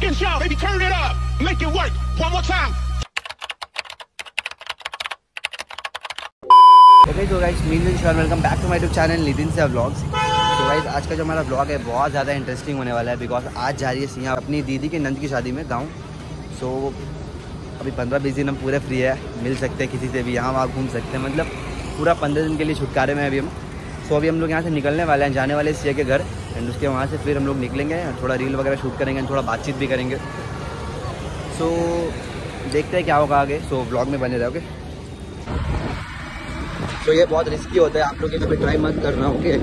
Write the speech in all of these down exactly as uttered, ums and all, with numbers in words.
Get y'all, baby, turn it up. Make it work. One more time. Okay, so guys, me and welcome back to my YouTube channel Nitin से vlogs. तो guys आज का जो हमारा vlog है बहुत ज़्यादा इंटरेस्टिंग होने वाला है, बिकॉज आज जा रही है सिया अपनी दीदी के नंद की शादी में गाँव। सो अभी पंद्रह बीस दिन हम पूरे फ्री है, मिल सकते हैं किसी से भी, यहाँ वहाँ घूम सकते हैं, मतलब पूरा पंद्रह दिन के लिए छुटकारे में अभी हम। सो अभी हम लोग यहाँ से निकलने वाले हैं, जाने वाले सिया के घर, एंड उसके वहाँ से फिर हम लोग निकलेंगे, थोड़ा रील वगैरह शूट करेंगे, थोड़ा बातचीत भी करेंगे। सो देखते हैं क्या होगा आगे। सो व्लॉग में बने रहोगे। तो ये बहुत रिस्की होता है, आप लोग ये कभी ट्राई मत करना। ओके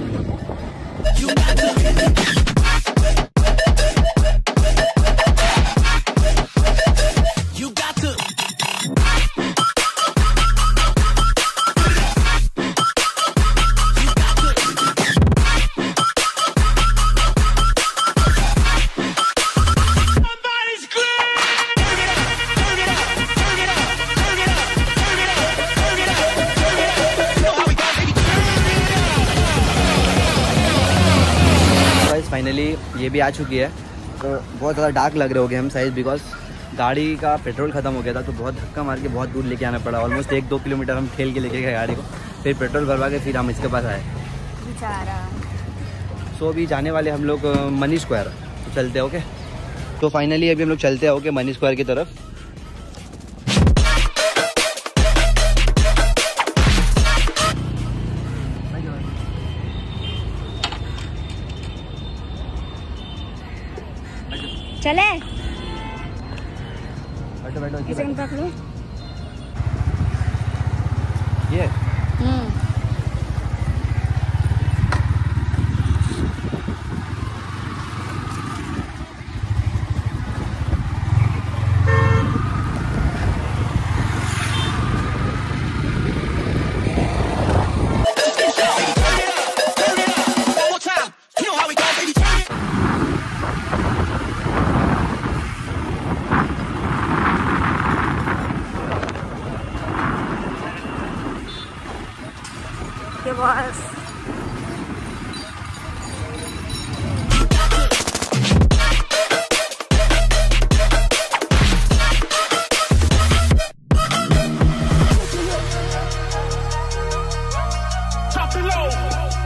फाइनली ये भी आ चुकी है। तो बहुत ज़्यादा डार्क लग रहे हो गए हम शायद, बिकॉज गाड़ी का पेट्रोल ख़त्म हो गया था, तो बहुत धक्का मार के बहुत दूर लेके आना पड़ा। ऑलमोस्ट एक दो किलोमीटर हम ठेल के लेके गए गाड़ी को, फिर पेट्रोल भरवा के फिर हम इसके पास आए बेचारा। सो अभी जाने वाले हम लोग मनी स्क्वायर, तो चलते हैं। ओके तो फाइनली अभी हम लोग चलते हैं ओके मनी स्क्वायर की तरफ। चले बैठो बैठो इसे पकड़ लो। ये हम्म के boss Top it low.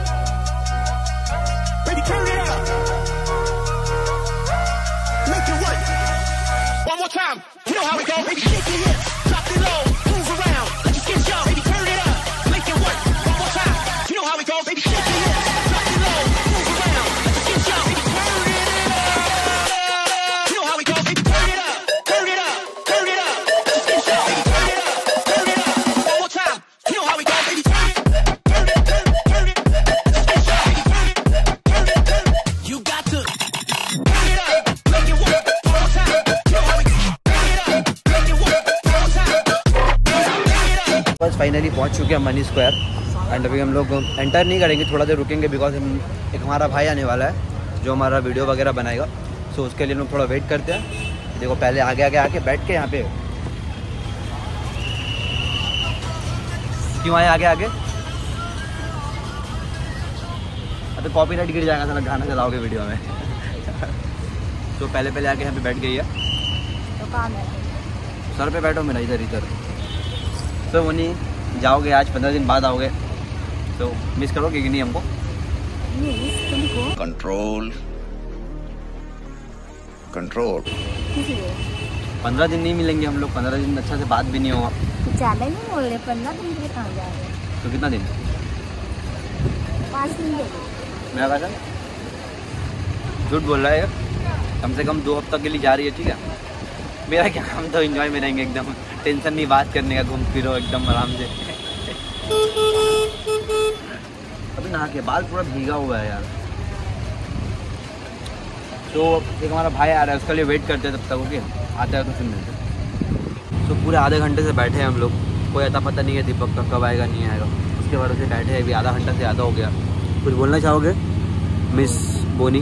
Baby, turn it up. Make it work. One more time. You know how we go. Baby, shake your hips. Drop it low. Move around. Let your skin show. Baby, turn it up. Make it work. One more time. You know how we go. Baby, shake your hips. Drop it low. Move around. Let your skin show. Baby, turn it up. You know how we go. Baby, turn it up. Turn it up. Turn it up. Let your skin show. Baby, turn it up. Turn it up. One more time. You know how we go. Baby, turn it. Turn it. Turn it. Turn it. Let your skin show. Baby, turn it. Turn it. Turn it. You got to turn it up. Make it work. One more time. You know how we go. Turn it up. Make it work. One more time. Turn it up. बस finally पहुंच चुके हैं money square, and अभी हम लोग enter नहीं करेंगे, थोड़ा देर रुकेंगे, बिकॉज हम एक हमारा भाई आने वाला है जो हमारा वीडियो वगैरह बनाएगा। सो उसके लिए हम लोग थोड़ा वेट करते हैं। देखो पहले आगे आगे आके बैठ के यहाँ पे क्यों आए आगे आगे, अभी कॉपीराइट गिर जाएगा साला गाना चलाओगे वीडियो में। तो पहले पहले आके यहाँ पे बैठ गई है, तो काम है सर पे बैठो मेरा, इधर इधर। तो वो नहीं जाओगे, आज पंद्रह दिन बाद आओगे, तो मिस करोगे कि नहीं हमको? तुमको कंट्रोल कंट्रोल पंद्रह दिन नहीं मिलेंगे हम लोग, पंद्रह दिन अच्छा से बात भी नहीं होगा। कुछ ज़्यादा नहीं बोल रहे, पंद्रह दिन के लिए कहाँ जा रहे हैं? तो कितना दिन? पाँच दिन दे दो। मेरा पैसा झूठ बोल रहा है, कम से कम दो हफ्ते के लिए जा रही है, ठीक है? मेरा क्या, हम तो एंजॉय में रहेंगे एकदम, टेंशन नहीं बात करने का, घूम फिरो एकदम आराम से। अभी नहा के बाल पूरा भीगा हुआ है यार। तो एक हमारा भाई आ रहा है, उसके लिए वेट करते हैं तब तक। ओके आता है तो फिर मिलते। तो पूरे आधे घंटे से बैठे हैं हम लोग, कोई अता पता नहीं है दीपक का कब आएगा नहीं आएगा, उसके भरोसे बैठे हैं। अभी आधा घंटा से ज़्यादा हो गया। कुछ बोलना चाहोगे मिस बोनी?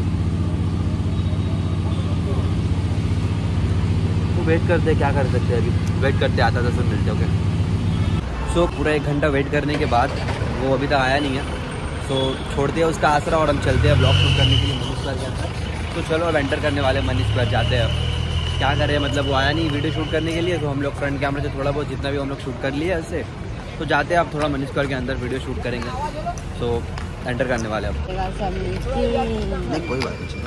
तो वेट करते हैं, क्या कर सकते हैं, अभी वेट करते आता था फिर मिलते। ओके सो पूरा एक घंटा वेट करने के बाद वो अभी तक आया नहीं है। सो छोड़ते हैं उसका आसरा और हम चलते हैं ब्लॉग शूट करने के लिए मनी स्क्वायर के अंदर। तो चलो अब एंटर करने वाले मनी स्क्वायर जाते हैं। क्या करें, मतलब वो आया नहीं वीडियो शूट करने के लिए, तो हम लोग फ्रंट कैमरे से थोड़ा बहुत जितना भी हम लोग शूट कर लिया उससे, तो जाते हैं आप थोड़ा मनीष स्क्वायर के अंदर वीडियो शूट करेंगे, तो एंटर करने वाले अब। नहीं कोई बात नहीं,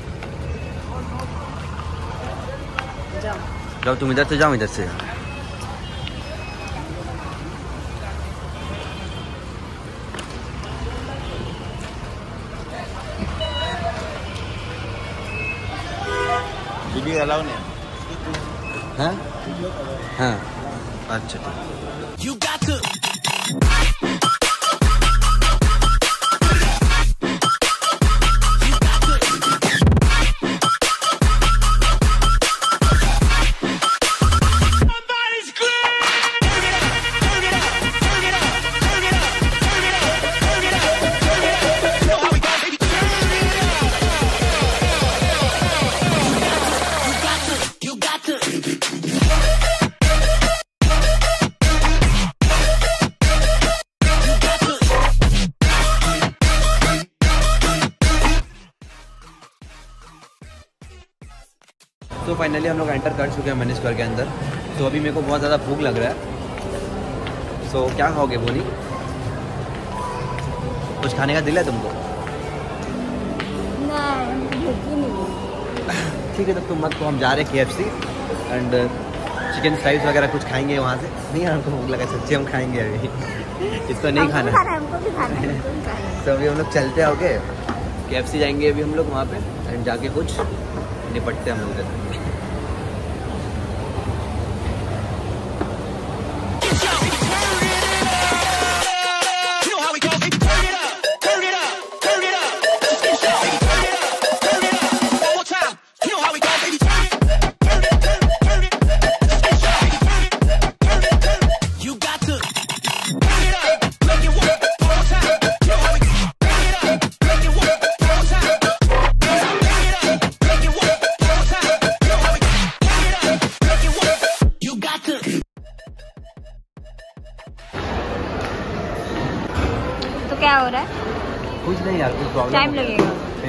जाओ तुम इधर से जाओ, इधर से वीडियो अलाउ नहीं। हाँ हाँ अच्छा ठीक। You got to. तो फाइनली हम लोग एंटर कर चुके हैं मनीष स्क्वायर के अंदर। तो अभी मेरे को बहुत ज़्यादा भूख लग रहा है। सो so, क्या खाओगे बोनी? कुछ खाने का दिल है तुमको? ठीक है, तब तुम मत को हम जा रहे हैं K F C and chicken fries वगैरह कुछ खाएंगे वहाँ से। नहीं हमको भूख लगा सच्ची, हम खाएंगे अभी इसको नहीं खाना है। तो अभी हम लोग चलते हैं, ओके के एफ सी जाएंगे अभी हम लोग वहाँ पे एंड जाके कुछ निपटते हम लोग इधर। तो क्या हो रहा है? कुछ नहीं यार, कुछ प्रॉब्लम टाइम लगेगा।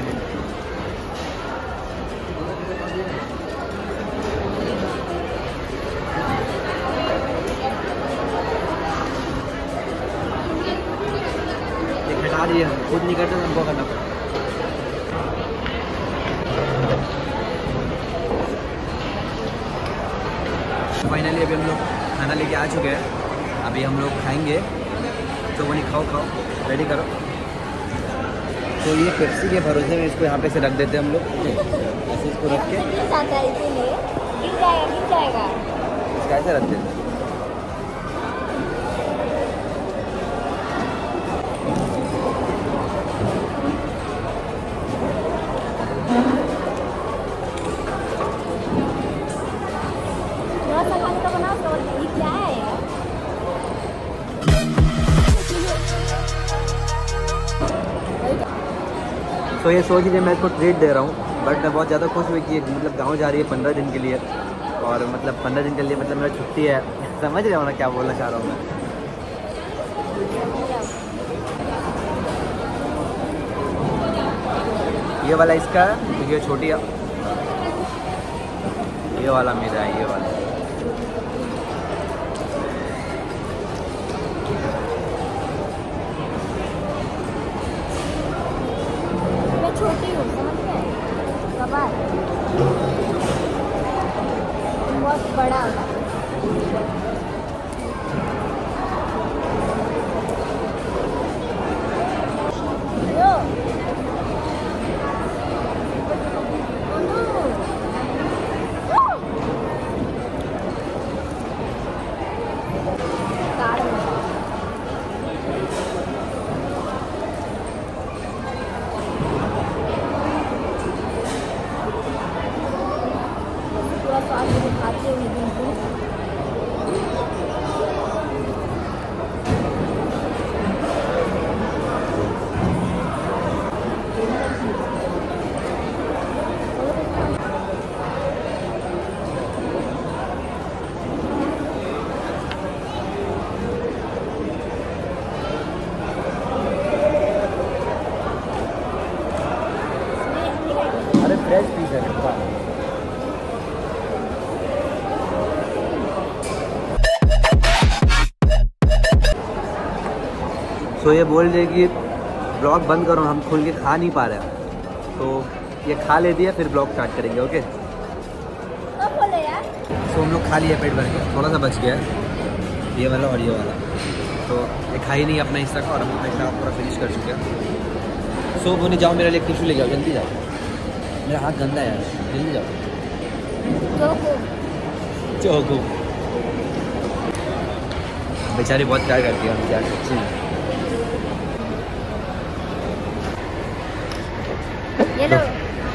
खटा रही है, खुद नहीं करते हमको करना पड़ता। फाइनली अभी हम लोग खाना लेके आ चुके हैं, अभी हम लोग खाएंगे। तो वो नहीं खाओ खाओ रेडी करो। तो ये पेप्सी के भरोसे में इसको यहाँ पे से रख देते हैं हम लोग, ऐसे इसको रख के इसका ऐसे रख देते हैं। तो ये सोच लीजिए मैं इसको ट्रीट दे रहा हूँ, बट मैं बहुत ज़्यादा खुश हुई कि मतलब गांव जा रही है पंद्रह दिन के लिए, और मतलब पंद्रह दिन के लिए मतलब मेरा छुट्टी है। समझ रहे हो ना क्या बोलना चाह रहा हूँ मैं? ये वाला इसका है, ये छोटी है, ये वाला मेरा है, ये वाला। छोटी हूँ, समझ गए? कबाब बहुत बड़ा होता है। फ्रेश पीस है। सो ये बोल रहे कि ब्लॉग बंद करो, हम खुल के खा नहीं पा रहे, तो ये खा लेती है फिर ब्लॉग स्टार्ट करेंगे। ओके सो हम लोग खा लिए पेट भर के, थोड़ा सा बच गया है ये वाला और ये वाला, तो ये खा ही नहीं अपना हिस्सा का और हम अपना हिस्सा पूरा फिनिश कर चुके हैं। सो वो नहीं जाओ, मेरे लिए टिश्यू ले जाओ, जल्दी जाओ, मेरा हाथ गंदा है यार, जल्दी जाओ। चोको बेचारी बहुत प्यार करती है हम क्या सच्ची में। ये लो।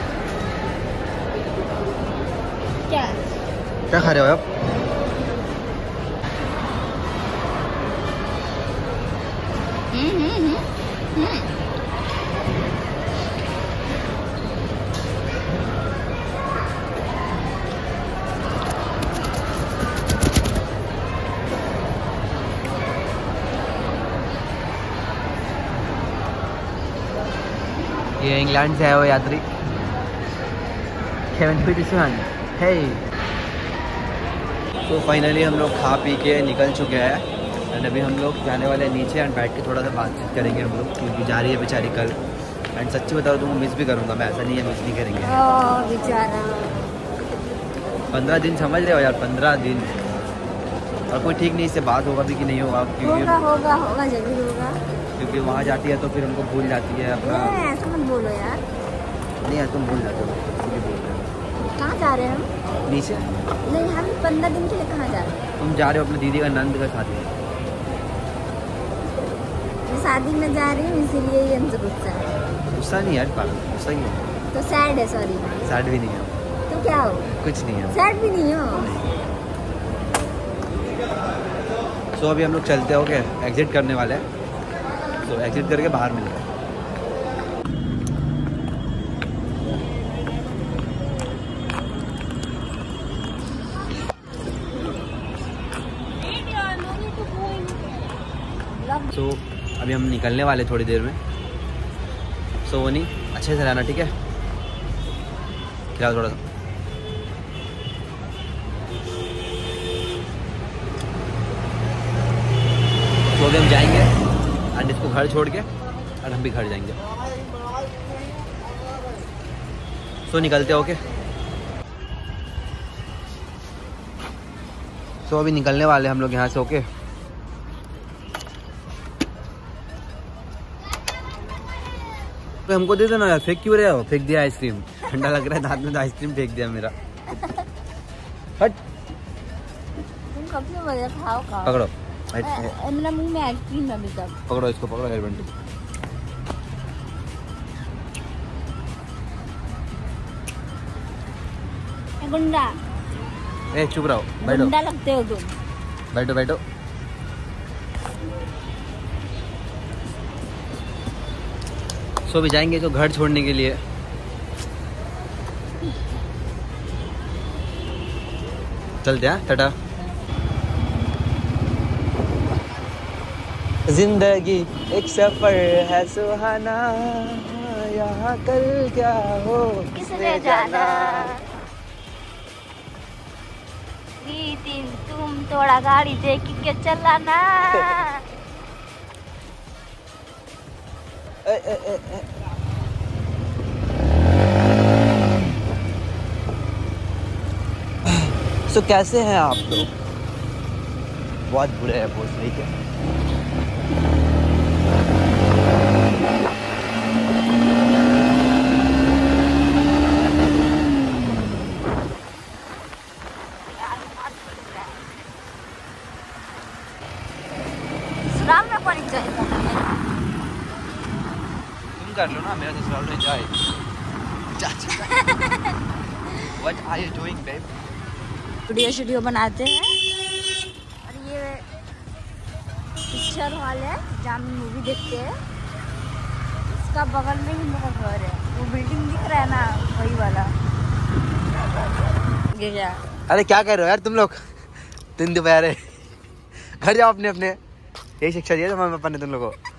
क्या क्या खा रहे हो आप? हम्म हम्म हम्म ये इंग्लैंड से आए हुए यात्री केविन पीटरसन। हे तो फाइनली हम लोग खा पी के निकल चुके हैं एंड अभी हम लोग जाने वाले हैं नीचे एंड बैठ के थोड़ा सा बातचीत करेंगे हम लोग, क्योंकि जा रही है बेचारी कल। एंड सच्ची बताओ तुमको मिस भी करूँगा मैं, ऐसा नहीं है मिस नहीं करेंगे। बेचारा पंद्रह दिन समझ रहे हो यार, पंद्रह दिन और कोई ठीक नहीं, इससे बात होगा भी कि नहीं होगा, क्योंकि होगा होगा होगा जरूर होगा, क्योंकि वहाँ जाती है तो फिर हमको भूल जाती है अपना। ऐसा मत बोलो यार। नहीं यार तुम भूल जाते हो, इसलिए बोल रहे हो। कहाँ जा रहे हैं हम? नीचे नहीं, हम पंद्रह दिन के लिए कहाँ जा रहे हैं? तुम जा रहे हो अपने दीदी का नंद का शादी है। मैं शादी में जा रही हूँ इसीलिए ये हमसे गुस्सा है। गुस्सा नहीं यार पागल, गुस्सा ही है। तो सैड है, सॉरी। सैड भी नहीं है। तो क्या हो? कुछ नहीं है। सैड भी नहीं हो? सो so, अभी हम लोग चलते हो के एग्जिट करने वाले हैं, तो एग्जिट करके बाहर मिलते हैं। सो so, अभी हम निकलने वाले थोड़ी देर में। सो so, वो नहीं अच्छे से रहना, ठीक है? खिलाओ थोड़ा सा। तो अभी हम जाएंगे एंड इसको घर छोड़ के और हम भी घर जाएंगे। सो so, निकलते हो के। सो so, अभी निकलने वाले हम लोग यहाँ से ओके। तो हमको दे देना यार, फेंक क्यों रहे हो? फेंक दिया आइसक्रीम, ठंडा लग रहा है दांत में तो आइसक्रीम फेंक दिया मेरा। हट तुम कब से बोले खाओ खाओ। पकड़ो, मेरा मुंह में आइसक्रीम अभी तक। पकड़ो इसको, पकड़ो हेयर बैंड। गुंडा, ए चुप रहो, बैठो। गुंडा लगते हो तुम। बैठो बैठो। सो so, भी जाएंगे तो घर छोड़ने के लिए। चलते हैं, टाटा। जिंदगी एक सफर है सुहाना, यहाँ कल क्या हो किसने जाना। दिन तुम थोड़ा गाड़ी देख के चलाना। ए, ए, ए, ए। सो so, कैसे हैं आप लोग? बहुत बुरे हैं बोस, नहीं क्या? ससुराल में कौन जाएगा? तुम कर लो ना, मेरा ससुराल में जाए। What are you doing, babe? Video studio बनाते हैं और ये पिक्चर हॉल है जहाँ हम मूवी देखते हैं। इसका बगल में ही मेरा घर है, वो बिल्डिंग दिख रहा है ना, वही वाला। ये क्या? अरे क्या कर रहे हो यार तुम लोग? दिन दोपहर घर जाओ अपने अपने। यही शिक्षा दिया था मम्मी पापा ने तुम लोगों को।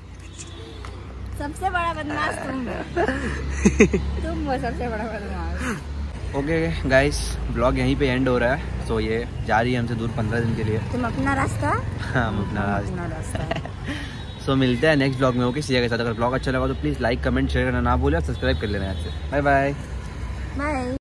सबसे बड़ा बदमाश तुम हो। तुम वो सबसे बड़ा बदमाश। ओके गाइस, ब्लॉग यहीं पे एंड हो रहा है। सो so, ये जा रही है हमसे दूर पंद्रह दिन के लिए। तुम अपना रास्ता। हाँ हम अपना अपना रास्ता। सो मिलते हैं नेक्स्ट ब्लॉग में ओके सिया के साथ। अगर ब्लॉग अच्छा लगा तो प्लीज़ लाइक कमेंट शेयर करना ना भूलें और सब्सक्राइब कर लेना। ऐसे बाय बाय बाय।